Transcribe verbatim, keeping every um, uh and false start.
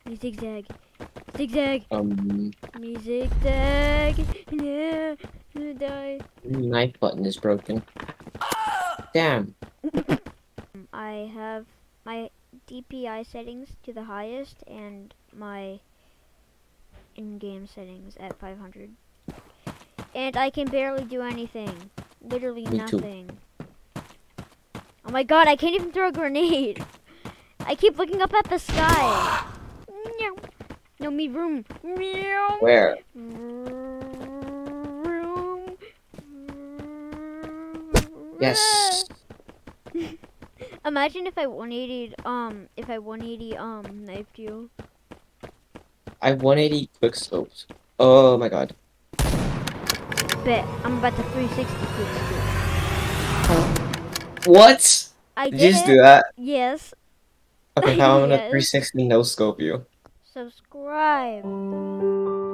Me zigzag. Zigzag. Um, Me zigzag. Yeah. I'm gonna die. knife button is broken. Damn. I have my D P I settings to the highest and my in-game settings at five hundred. And I can barely do anything. Literally Me too. nothing. Oh my god, I can't even throw a grenade. I keep looking up at the sky. Meow. No, me room. Meow. Where? Room. Yes. Imagine if I one eighty um if I one eighty um knifed you. I one eighty quick scopes. Oh my god. Bet I'm about to three sixty quick scope. What? I Did did you just it. do that? Yes. Okay, now I'm gonna Yes. three sixty no scope you. Subscribe.